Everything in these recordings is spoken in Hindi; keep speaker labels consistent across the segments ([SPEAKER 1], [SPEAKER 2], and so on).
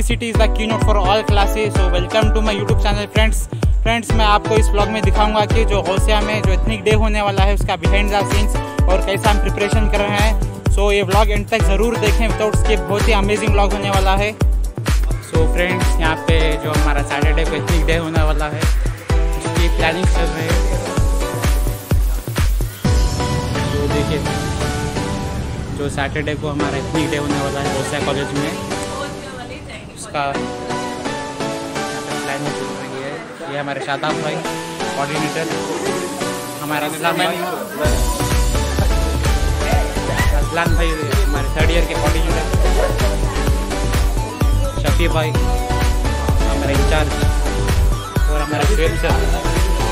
[SPEAKER 1] City is the keynote for all classes. So welcome to my YouTube channel friends. मैं आपको इस ब्लॉग में दिखाऊंगा कि जो होशिया में जो एथनिक डे होने वाला है उसका बिहाइंड द सीन्स और कैसा हम प्रिपरेशन कर रहे हैं। सो ये ब्लॉग एंड तक ज़रूर देखें, विदाउट स्किप। बहुत ही अमेजिंग ब्लॉग होने वाला है। सो फ्रेंड्स, यहाँ पे जो हमारा सैटरडे को एथनिक डे होने वाला है उसकी प्लानिंग चल रही है। तो देखिए, जो सैटरडे को हमारा एथनिक डे होने वाला है होशिया कॉलेज में, उसका प्लानिंग चल रही है। ये हमारे शादाब भाई कोऑर्डिनेटर, हमारा असलान भाई हमारे 3rd ईयर के कोऑर्डिनेटर, शफी भाई हमारे इंचार्ज और हमारे शुएब सर।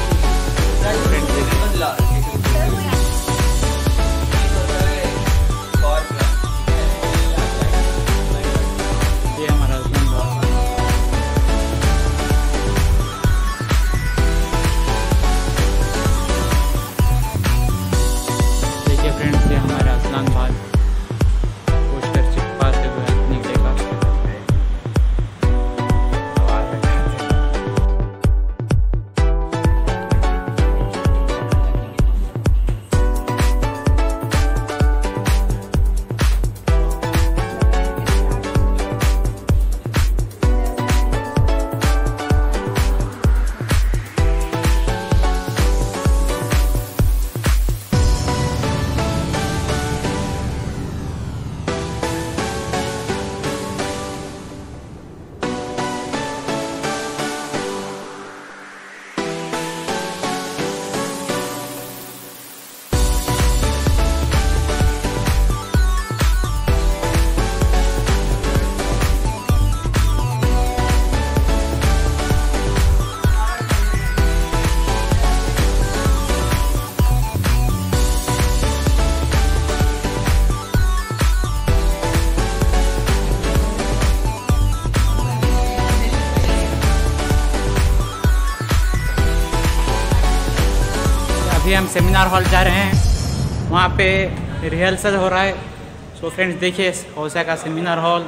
[SPEAKER 1] अभी हम सेमिनार हॉल जा रहे हैं, वहाँ पे रिहर्सल हो रहा है। सो फ्रेंड्स, देखिए होशिया का सेमिनार हॉल।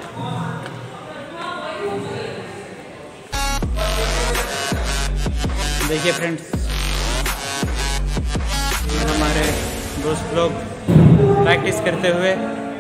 [SPEAKER 1] देखिए फ्रेंड्स, हमारे दोस्त लोग प्रैक्टिस करते हुए।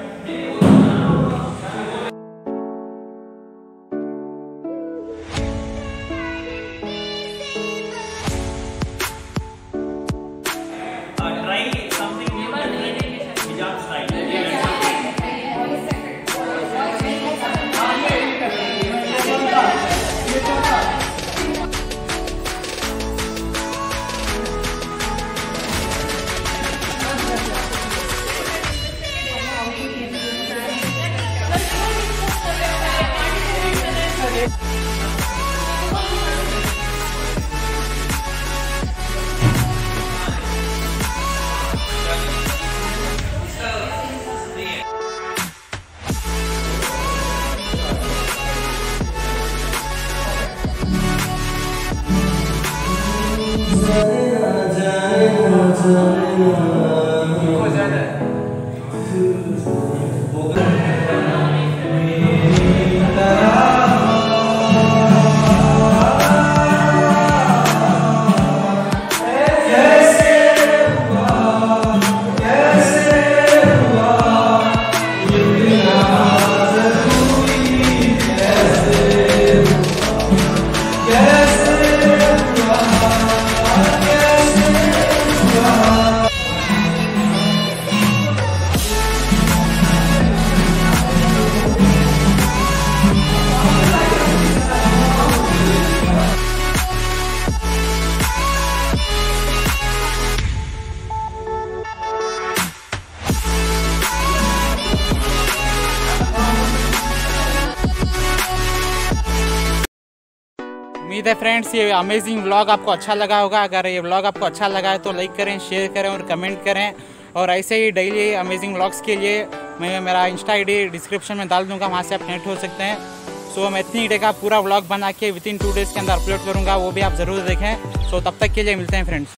[SPEAKER 1] उम्मीद है फ्रेंड्स ये अमेजिंग व्लॉग आपको अच्छा लगा होगा। अगर ये व्लॉग आपको अच्छा लगा है तो लाइक करें, शेयर करें और कमेंट करें। और ऐसे ही डेली अमेजिंग व्लॉग्स के लिए मैं मेरा इंस्टा ID डिस्क्रिप्शन में डाल दूंगा, वहाँ से आप कनेक्ट हो सकते हैं। सो मैं एथनिक डे का पूरा व्लॉग बना के विदिन 2 डेज़ के अंदर अपलोड करूँगा, वो भी आप ज़रूर देखें। सो तब तक के लिए मिलते हैं फ्रेंड्स।